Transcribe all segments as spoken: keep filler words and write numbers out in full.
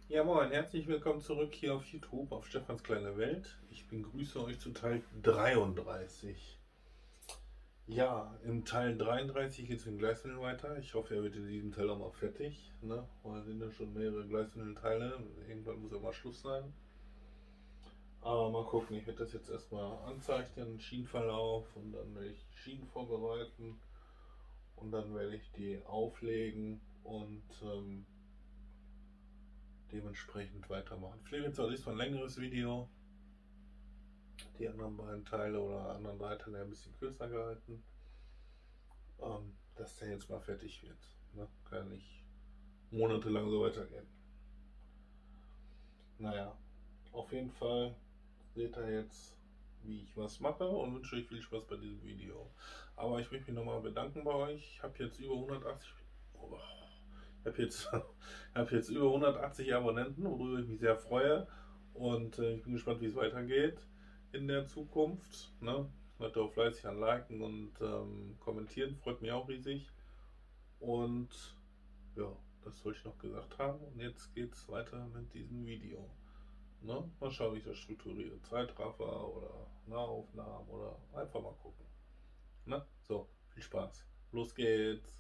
Ja, moin, herzlich willkommen zurück hier auf YouTube, auf Stefans kleine Welt. Ich begrüße euch zu Teil dreiunddreißig. Ja, im Teil dreiunddreißig geht es mit dem Gleiswindel weiter. Ich hoffe, er wird in diesem Teil auch mal fertig. Ne? Weil es sind ja schon mehrere Gleiswindelteile. Irgendwann muss ja mal Schluss sein. Aber mal gucken, ich werde das jetzt erstmal anzeichnen, Schienenverlauf, und dann werde ich die Schienen vorbereiten. Und dann werde ich die auflegen und ähm, dementsprechend weitermachen. Vielleicht wird es diesmal ein längeres Video. Die anderen beiden Teile oder anderen drei Teile ein bisschen kürzer gehalten. Ähm, dass der jetzt mal fertig wird. Ne? Kann nicht monatelang so weitergehen. Naja, auf jeden Fall seht ihr jetzt, wie ich was mache, und wünsche euch viel Spaß bei diesem Video. Aber ich möchte mich nochmal bedanken bei euch. Ich habe jetzt über hundertachtzig. Oh, Ich habe jetzt, hab jetzt über hundertachtzig Abonnenten, worüber ich mich sehr freue. Und äh, ich bin gespannt, wie es weitergeht in der Zukunft. Ne? Leute auch fleißig an Liken und ähm, Kommentieren, freut mich auch riesig. Und ja, das wollte ich noch gesagt haben. Und jetzt geht es weiter mit diesem Video. Ne? Mal schauen, wie ich das strukturiere. Zeitraffer oder Nahaufnahmen oder einfach mal gucken. Ne? So, viel Spaß. Los geht's.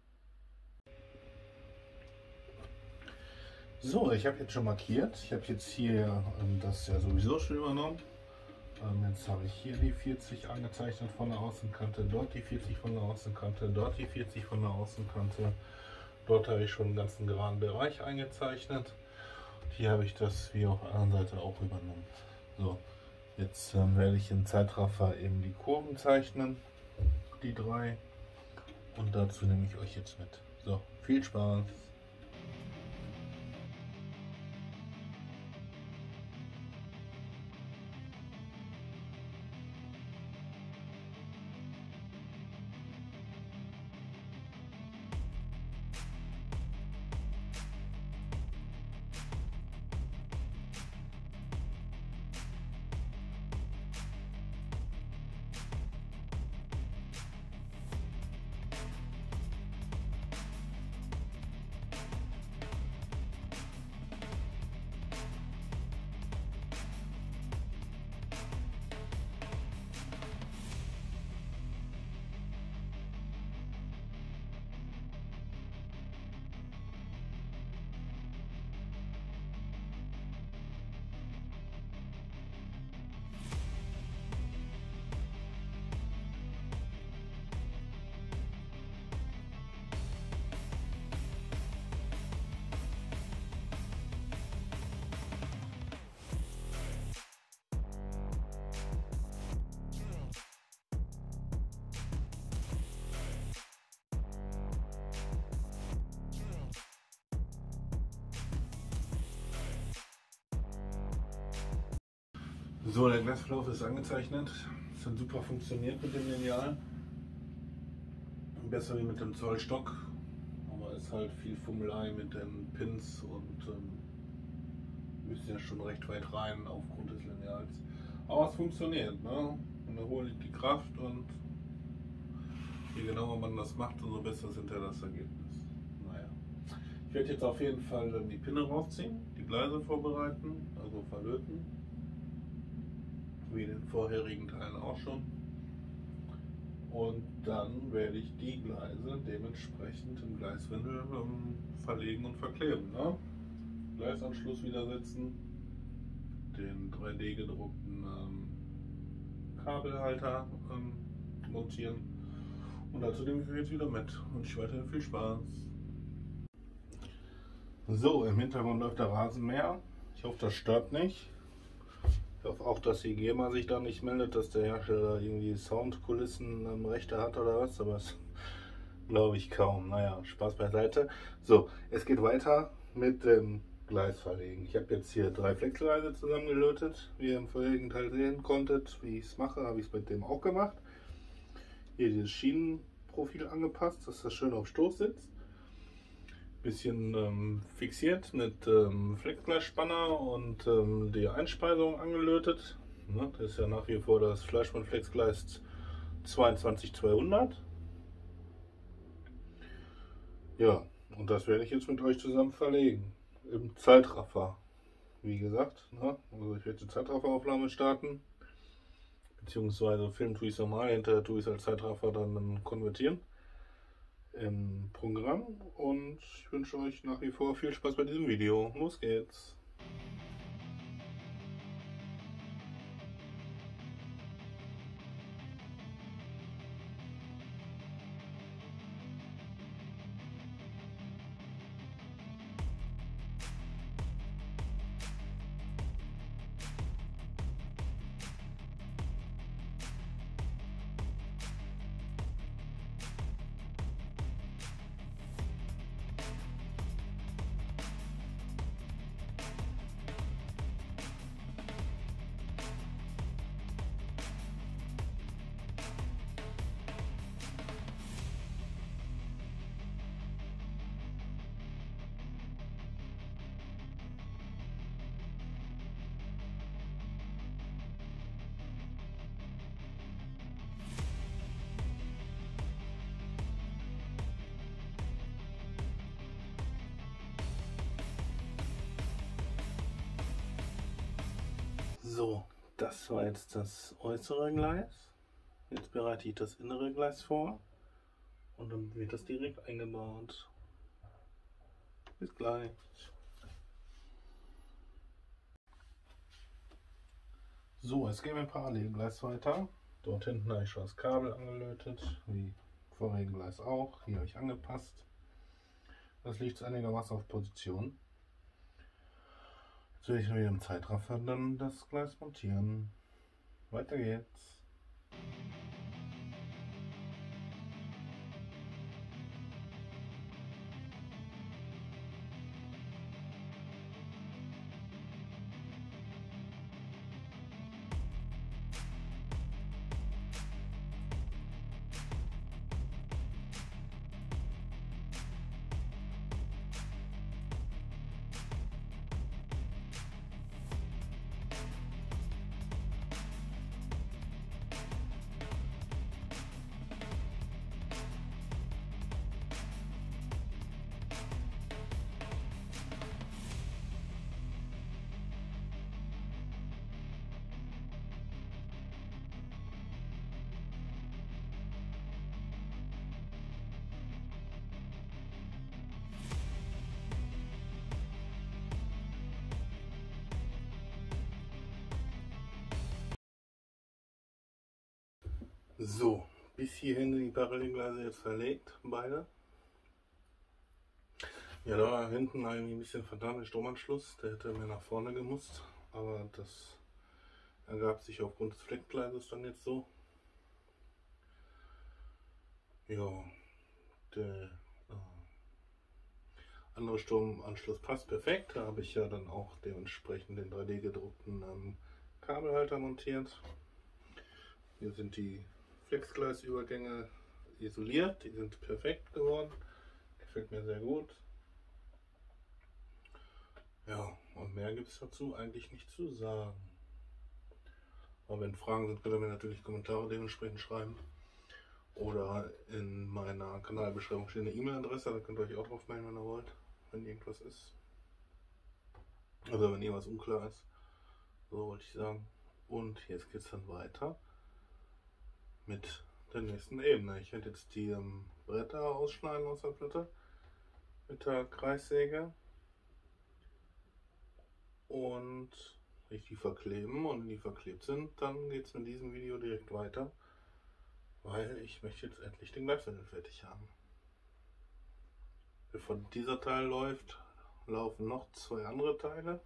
So, ich habe jetzt schon markiert. Ich habe jetzt hier ähm, das ja sowieso schon übernommen. Ähm, jetzt habe ich hier die vierzig angezeichnet von der Außenkante, dort die vierzig von der Außenkante, dort die vierzig von der Außenkante. Dort habe ich schon den ganzen geraden Bereich eingezeichnet. Hier habe ich das wie auf der anderen Seite auch übernommen. So, jetzt ähm, werde ich im Zeitraffer eben die Kurven zeichnen, die drei. Und dazu nehme ich euch jetzt mit. So, viel Spaß! So, der Glasverlauf ist angezeichnet. Es hat super funktioniert mit dem Lineal. Besser wie mit dem Zollstock. Aber es ist halt viel Fummelei mit den Pins und ähm, müsst ja schon recht weit rein aufgrund des Lineals. Aber es funktioniert, ne? Und da hole ich die Kraft, und je genauer man das macht, umso besser ist hinterher das Ergebnis. Naja. Ich werde jetzt auf jeden Fall die Pinne rausziehen, die Gleise vorbereiten, also verlöten. Wie in den vorherigen Teilen auch schon. Und dann werde ich die Gleise dementsprechend im Gleiswindel ähm, verlegen und verkleben. Ne? Gleisanschluss wieder setzen, den drei D gedruckten ähm, Kabelhalter ähm, montieren, und dazu nehme ich euch jetzt wieder mit. Und ich weiterhin viel Spaß. So, im Hintergrund läuft der Rasenmäher. Ich hoffe, das stört nicht. Ich hoffe auch, dass die GEMA sich da nicht meldet, dass der Hersteller irgendwie Soundkulissen ähm, Rechte hat oder was, aber das glaube ich kaum. Naja, Spaß beiseite. So, es geht weiter mit dem Gleisverlegen. Ich habe jetzt hier drei Flexgleise zusammengelötet, wie ihr im vorherigen Teil sehen konntet. Wie ich es mache, habe ich es mit dem auch gemacht. Hier dieses Schienenprofil angepasst, dass das schön auf Stoß sitzt. Bisschen ähm, fixiert mit ähm, Flexgleisspanner und ähm, die Einspeisung angelötet. Ne, das ist ja nach wie vor das Fleischmann Flexgleis zweiundzwanzig zweihundert. Ja, und das werde ich jetzt mit euch zusammen verlegen. im Zeitraffer. Wie gesagt, ne? Also ich werde die Zeitrafferaufnahme starten, beziehungsweise Film tue ich es normal, hinterher tue ich es als Zeitraffer dann konvertieren im Programm, und ich wünsche euch nach wie vor viel Spaß bei diesem Video. Los geht's! So, das war jetzt das äußere Gleis. Jetzt bereite ich das innere Gleis vor und dann wird das direkt eingebaut. Bis gleich. So, jetzt gehen wir im Parallelgleis weiter. Dort hinten habe ich schon das Kabel angelötet, wie vorigen Gleis auch. Hier habe ich angepasst. Das liegt einigermaßen auf Position. Jetzt werde ich wieder im Zeitraffer dann das Gleis montieren. Weiter geht's. So, bis hierhin sind die Parallelgleise jetzt verlegt, beide. Ja, da hinten habe ich ein bisschen verdammt den Stromanschluss, der hätte mir nach vorne gemusst, aber das ergab sich aufgrund des Fleckgleises dann jetzt so. Ja, der äh, andere Stromanschluss passt perfekt, da habe ich ja dann auch dementsprechend den drei D gedruckten ähm, Kabelhalter montiert. Hier sind die Flexgleisübergänge isoliert, die sind perfekt geworden, gefällt mir sehr gut. Ja, und mehr gibt es dazu eigentlich nicht zu sagen. Aber wenn Fragen sind, könnt ihr mir natürlich Kommentare dementsprechend schreiben. Oder in meiner Kanalbeschreibung steht eine E-Mail-Adresse, da könnt ihr euch auch drauf melden, wenn ihr wollt, wenn irgendwas ist. Also wenn irgendwas unklar ist. So wollte ich sagen. Und jetzt geht es dann weiter mit der nächsten Ebene. Ich werde jetzt die ähm, Bretter ausschneiden aus der Platte mit der Kreissäge und richtig verkleben, und wenn die verklebt sind, dann geht es mit diesem Video direkt weiter, weil ich möchte jetzt endlich den Gleiswindel fertig haben. Bevor dieser Teil läuft, laufen noch zwei andere Teile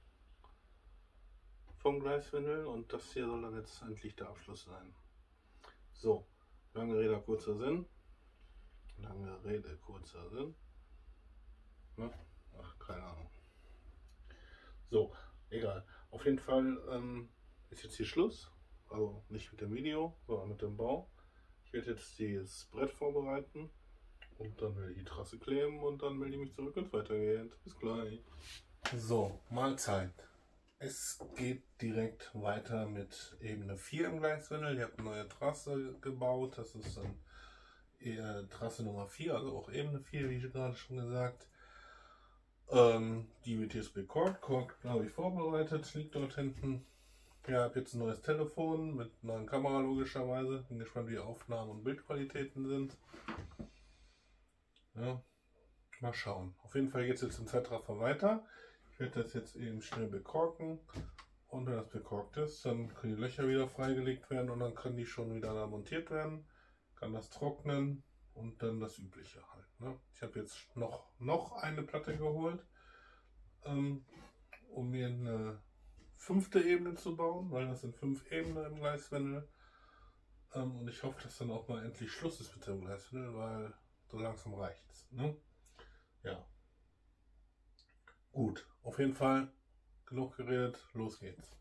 vom Gleiswindel, und das hier soll dann jetzt endlich der Abschluss sein. So, lange Rede, kurzer Sinn. Lange Rede, kurzer Sinn. Ne? Ach, keine Ahnung. So, egal. Auf jeden Fall ähm, ist jetzt hier Schluss. Also nicht mit dem Video, sondern mit dem Bau. Ich werde jetzt das Brett vorbereiten und dann will ich die Trasse kleben und dann melde ich mich zurück und weitergeht. Bis gleich. So, Mahlzeit. Es geht direkt weiter mit Ebene vier im Gleiswindel. Ich habe eine neue Trasse gebaut. Das ist dann eher Trasse Nummer vier, also auch Ebene vier, wie gerade schon gesagt. Ähm, die wird jetzt bekorkt. Kork habe ich vorbereitet, liegt dort hinten. Ja, habe jetzt ein neues Telefon mit einer neuen Kamera logischerweise. Bin gespannt, wie die Aufnahmen und Bildqualitäten sind. Ja, mal schauen. Auf jeden Fall geht es jetzt im Zeitraffer weiter. Ich werde das jetzt eben schnell bekorken. Und wenn das bekorkt ist, dann können die Löcher wieder freigelegt werden und dann können die schon wieder da montiert werden. Kann das trocknen und dann das Übliche halt. Ne? Ich habe jetzt noch, noch eine Platte geholt, ähm, um mir eine fünfte Ebene zu bauen, weil das sind fünf Ebenen im Gleiswindel. Ähm, und ich hoffe, dass dann auch mal endlich Schluss ist mit dem Gleiswindel, weil so langsam reicht's. Ne? Ja. Gut, auf jeden Fall genug geredet, los geht's.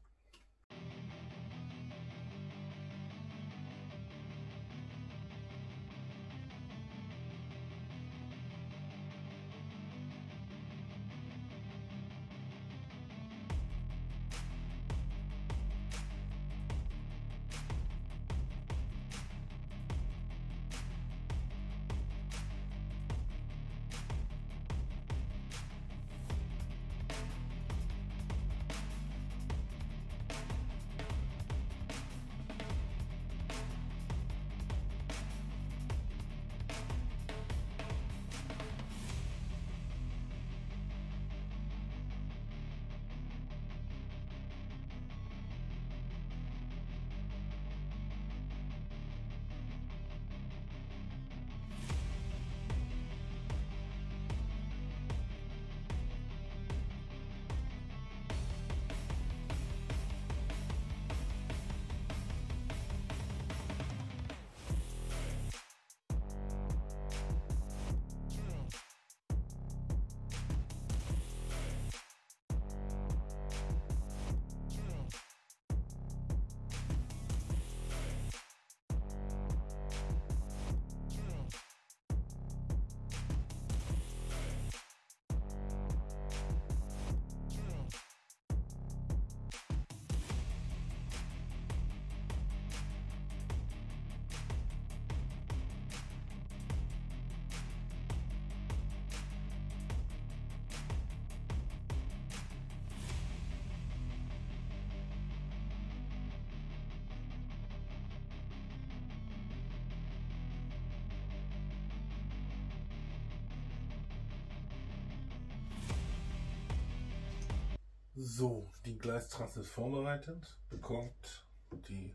So, die Gleistrasse ist vorbereitet, bekorkt, die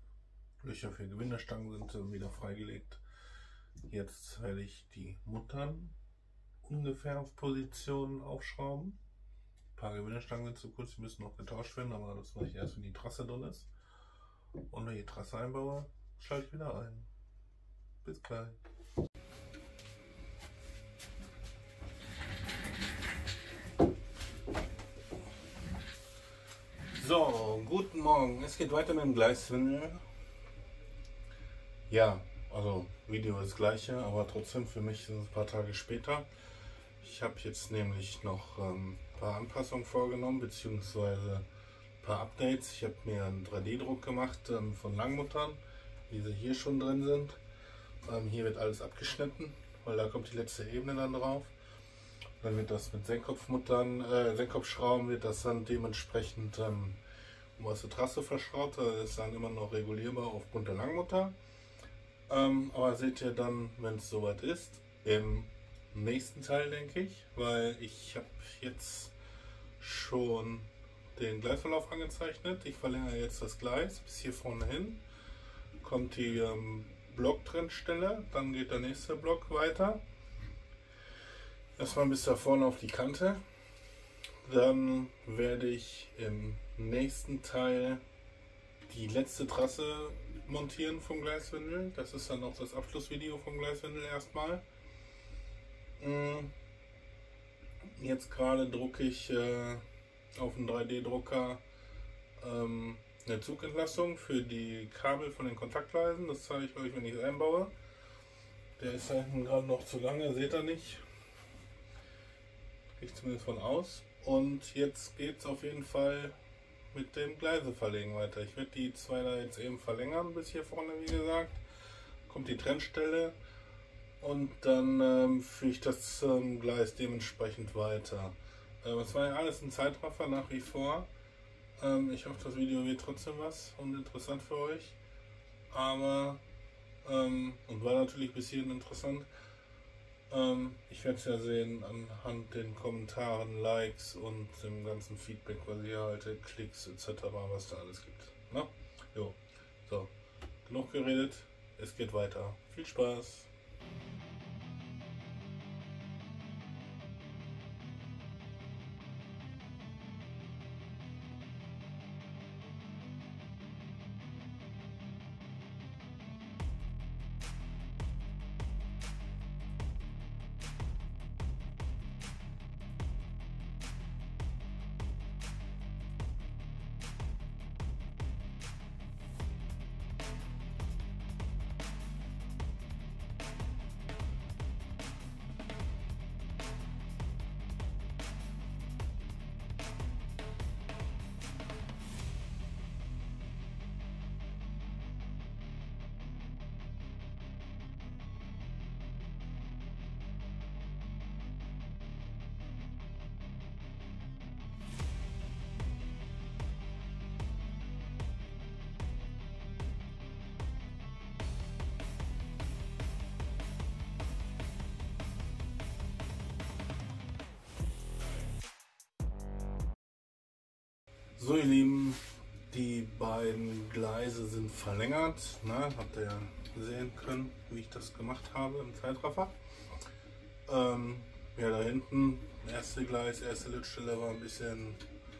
Löcher für Gewindestangen sind wieder freigelegt. Jetzt werde ich die Muttern ungefähr auf Position aufschrauben. Ein paar Gewindestangen sind zu kurz, die müssen noch getauscht werden, aber das mache ich erst, wenn die Trasse drin ist. Und wenn ich die Trasse einbaue, schalte ich wieder ein. Bis gleich. So, guten Morgen. Es geht weiter mit dem Gleiswindel. Ja, also Video ist das gleiche, aber trotzdem für mich sind es ein paar Tage später. Ich habe jetzt nämlich noch ähm, ein paar Anpassungen vorgenommen, beziehungsweise ein paar Updates. Ich habe mir einen drei D Druck gemacht ähm, von Langmuttern, wie sie hier schon drin sind. Ähm, hier wird alles abgeschnitten, weil da kommt die letzte Ebene dann drauf. Dann wird das mit Senkkopfmuttern, äh, Senkkopfschrauben wird das dann dementsprechend ähm, um aus der Trasse verschraubt. Das ist dann immer noch regulierbar aufgrund der Langmutter. Ähm, aber seht ihr dann, wenn es soweit ist, im nächsten Teil, denke ich, weil ich habe jetzt schon den Gleisverlauf angezeichnet. Ich verlängere jetzt das Gleis bis hier vorne hin. Kommt die ähm, Blocktrennstelle, dann geht der nächste Block weiter. Erstmal bis da vorne auf die Kante. Dann werde ich im nächsten Teil die letzte Trasse montieren vom Gleiswindel. Das ist dann auch das Abschlussvideo vom Gleiswindel erstmal. Jetzt gerade drucke ich äh, auf dem drei D Drucker ähm, eine Zugentlastung für die Kabel von den Kontaktgleisen. Das zeige ich euch, wenn ich es einbaue. Der ist da hinten gerade noch zu lange, seht ihr nicht. Gehe ich zumindest von aus. Und jetzt geht es auf jeden Fall mit dem Gleiseverlegen weiter. Ich werde die zwei da jetzt eben verlängern bis hier vorne, wie gesagt. Kommt die Trennstelle. und dann ähm, führe ich das ähm, Gleis dementsprechend weiter. Ähm, es war ja alles ein Zeitraffer nach wie vor. Ähm, ich hoffe, das Video wird trotzdem was und interessant für euch. Aber, ähm, und war natürlich bis hierhin interessant. Ähm, ich werde es ja sehen anhand den Kommentaren, Likes und dem ganzen Feedback, was ihr haltet, Klicks et cetera, was da alles gibt. Na? Jo. So, genug geredet, es geht weiter. Viel Spaß! So ihr Lieben, die beiden Gleise sind verlängert, ne? Habt ihr ja sehen können, wie ich das gemacht habe im Zeitraffer. Ähm, ja, da hinten, erste Gleis, erste Lichtstelle war ein bisschen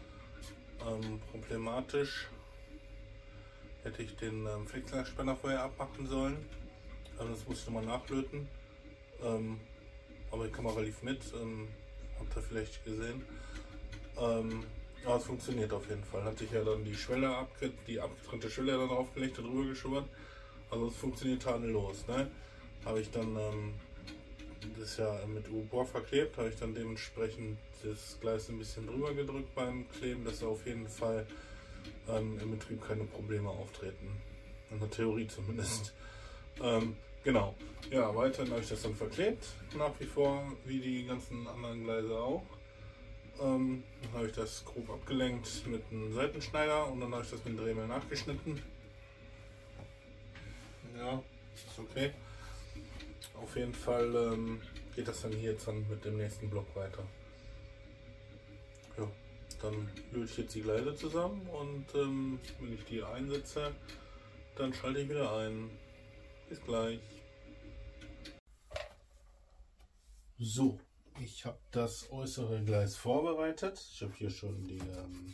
ähm, problematisch. Hätte ich den ähm, Flexionsspänner vorher abmachen sollen, ähm, das musste man nachlöten. Ähm, aber die Kamera lief mit, ähm, habt ihr vielleicht gesehen. Ähm, Ja, es funktioniert auf jeden Fall. Hatte ich ja dann die Schwelle, abge die abgetrennte Schwelle dann aufgelegt und drüber geschubbert. Also es funktioniert tadellos. Ne? Habe ich dann ähm, das ja mit U-Bohr verklebt, habe ich dann dementsprechend das Gleis ein bisschen drüber gedrückt beim Kleben, dass da auf jeden Fall ähm, im Betrieb keine Probleme auftreten. In der Theorie zumindest. Ähm, genau. Ja, weiterhin habe ich das dann verklebt, nach wie vor, wie die ganzen anderen Gleise auch. Ähm, dann habe ich das grob abgelenkt mit einem Seitenschneider und dann habe ich das mit dem Dremel nachgeschnitten. Ja, ist okay. Auf jeden Fall ähm, geht das dann hier jetzt dann mit dem nächsten Block weiter. Ja, dann löte ich jetzt die Gleise zusammen und ähm, wenn ich die einsetze, dann schalte ich wieder ein. Bis gleich. So. Ich habe das äußere Gleis vorbereitet. Ich habe hier schon die ähm,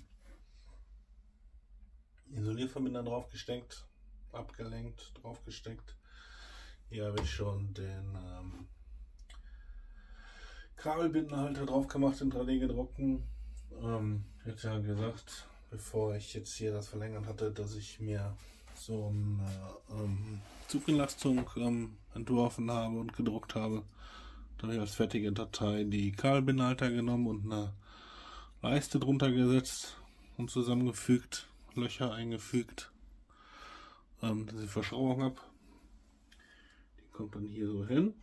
Isolierverbinder drauf gesteckt, abgelenkt, drauf gesteckt. Hier habe ich schon den ähm, Kabelbindenhalter drauf gemacht, den drei D gedruckten. Ähm, ich hatte ja gesagt, bevor ich jetzt hier das verlängert hatte, dass ich mir so eine ähm, Zugentlastung ähm, entworfen habe und gedruckt habe. Dann habe ich als fertige Datei die Kabelbindenhalter genommen und eine Leiste drunter gesetzt und zusammengefügt, Löcher eingefügt, ähm, dass ich Verschraubung habe. Die kommt dann hier so hin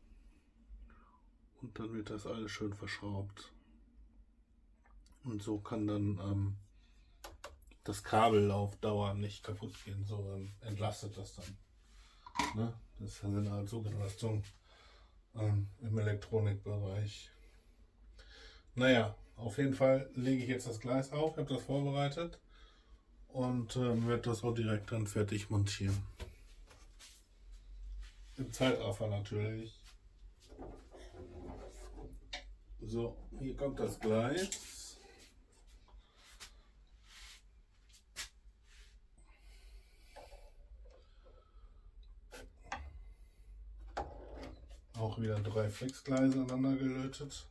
und dann wird das alles schön verschraubt. Und so kann dann ähm, das Kabel auf Dauer nicht kaputt gehen, so ähm, entlastet das dann. Ne? Das sind halt Zugenlastungen ähm, im Elektronikbereich. Naja, auf jeden Fall lege ich jetzt das Gleis auf, habe das vorbereitet und ähm, werde das auch direkt dann fertig montieren. Im Zeitraffer natürlich. So, hier kommt das Gleis. Auch wieder drei Flexgleise aneinander gelötet.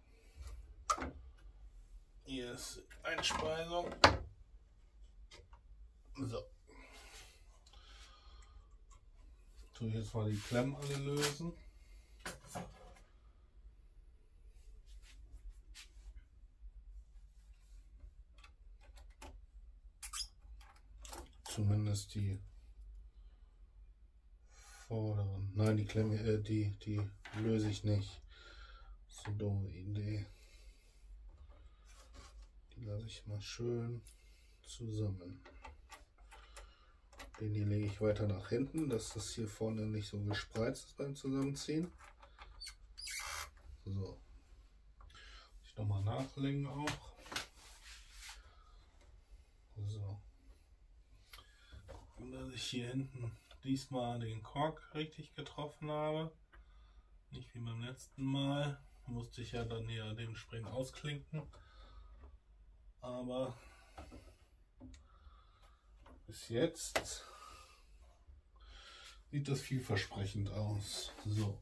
Hier ist die Einspeisung. So. Tue ich jetzt mal die Klemmen alle lösen. Zumindest die vorderen. Nein, die Klemme, äh, die, die löse ich nicht. Das ist eine dumme Idee. Die lasse ich mal schön zusammen. Den hier lege ich weiter nach hinten, dass das hier vorne nicht so gespreizt ist beim Zusammenziehen. So. Ich nochmal nachlegen auch. So. Gucken, dass ich hier hinten diesmal den Kork richtig getroffen habe. Nicht wie beim letzten Mal. Musste ich ja dann hier dementsprechend ausklinken. Aber bis jetzt sieht das vielversprechend aus. So.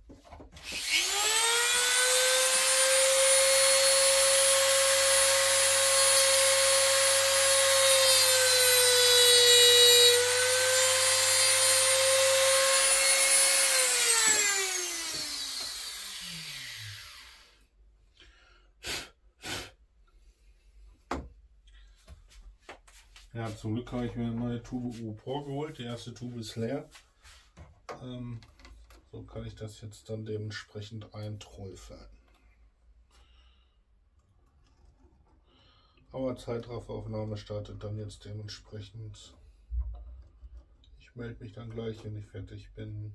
Ja, zum Glück habe ich mir eine neue Tube U Pro geholt. Die erste Tube ist leer. Ähm, so kann ich das jetzt dann dementsprechend einträufeln. Aber Zeitrafferaufnahme startet dann jetzt dementsprechend. Ich melde mich dann gleich, wenn ich fertig bin.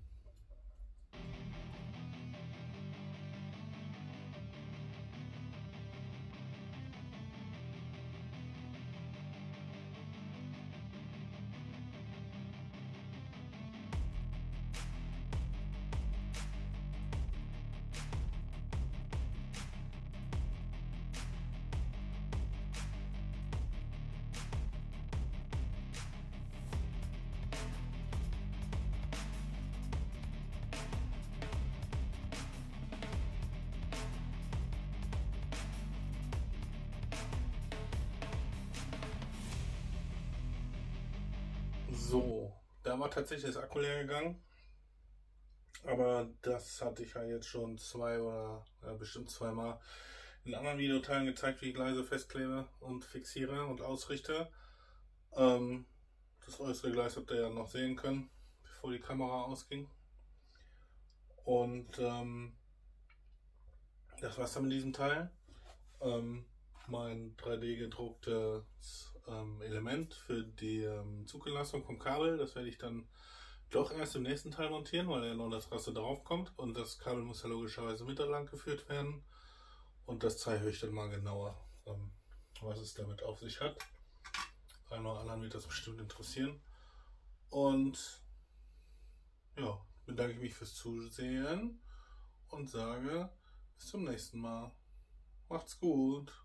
So, da war tatsächlich das Akku leer gegangen, aber das hatte ich ja jetzt schon zwei oder ja, bestimmt zweimal in anderen Videoteilen gezeigt, wie ich Gleise festklebe und fixiere und ausrichte. Ähm, das äußere Gleis habt ihr ja noch sehen können, bevor die Kamera ausging. Und ähm, das war's dann mit diesem Teil. Ähm, mein drei D gedrucktes ähm, Element für die ähm, Zugelassung vom Kabel, das werde ich dann doch erst im nächsten Teil montieren, weil ja noch das Raster drauf kommt und das Kabel muss ja logischerweise mit lang geführt werden und das zeige ich dann mal genauer, ähm, was es damit auf sich hat. Einem oder anderen wird das bestimmt interessieren und ja, bedanke ich mich fürs Zusehen und sage bis zum nächsten Mal. Macht's gut!